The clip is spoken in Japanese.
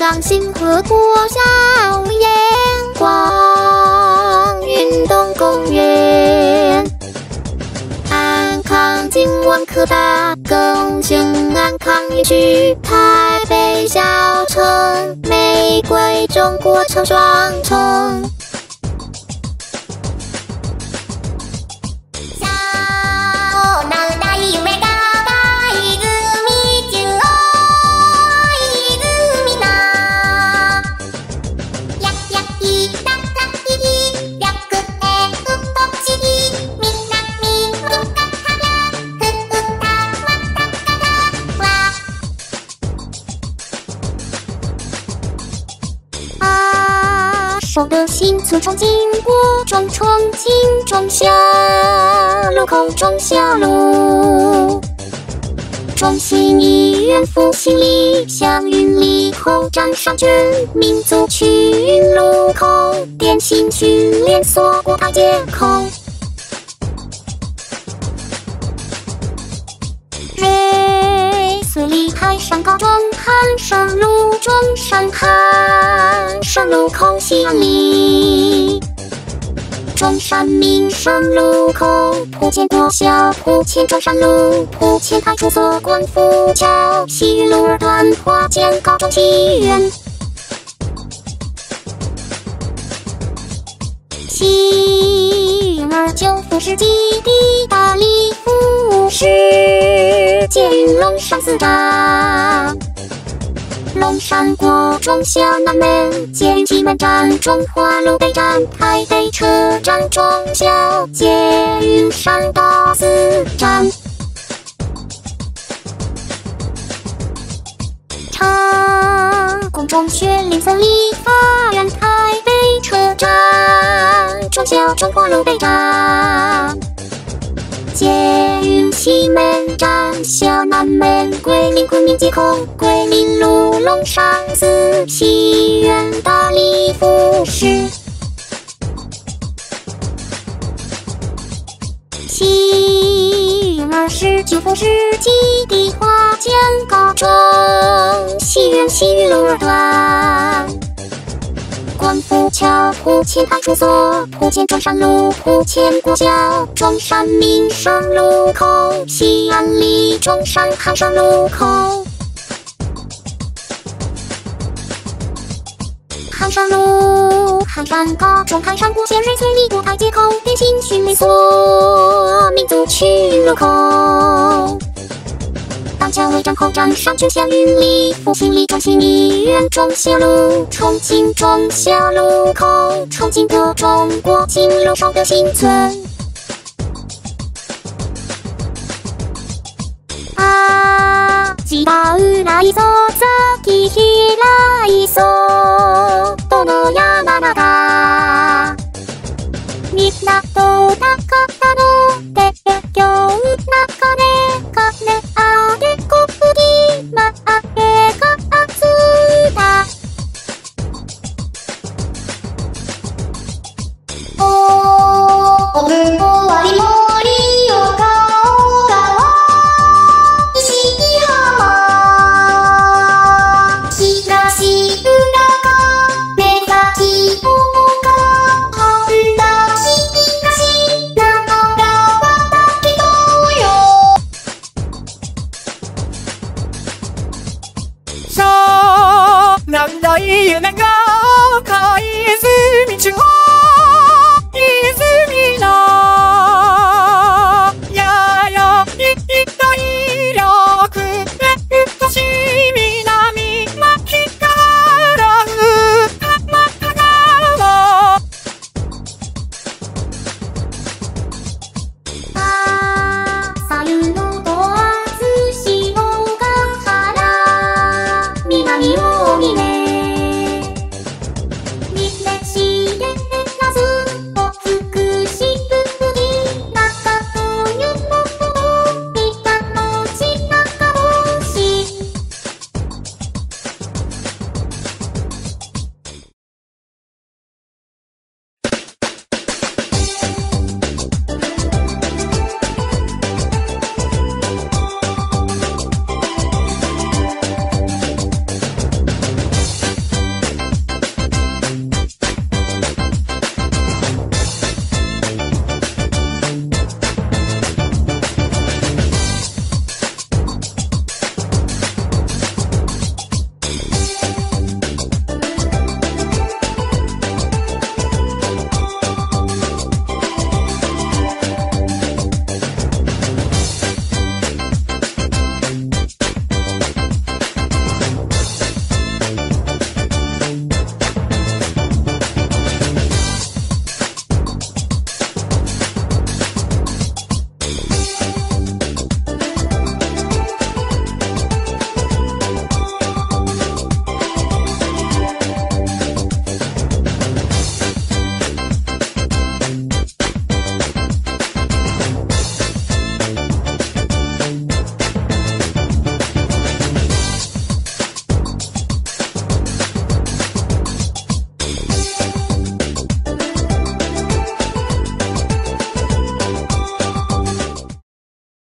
掌心和国小阳光运动公园。安康今晚科大更新安康园区，台北小城，玫瑰中国成双城。守的新村中经过中重庆中小路口中小路，中心医院复兴里祥云里口站上卷民族群路口电信训练所国台街口。瑞里海山高中汉山路中山汉山路口西安里，中山民生路口埔前国小埔前中山路埔前派出所官府桥西云路二段花间高中西园。西云29副市基地大力服务市捷运龙山4站，龙山国中小南门捷运西门站，中华路北站台北车站中小捷运山道4站。成功中学林森理法院台北车站，中小中华路北站。捷运西门站小南门桂林昆明街口桂林路龙山寺西园大力服市。西园29副市基地花间高中西园西云路二段，官府桥埔前派出所埔前中山路埔前国小中山民生路口西安里中山汉山路口。汉山路汉山高中汉山国县瑞穗里国台街口电信训练所民族群路口。板桥尾站后站上卷祥云里复兴里中心医院中小路重庆中小路口重庆的中国金龙守的新村。지바으라이소 사키히라이소 또너야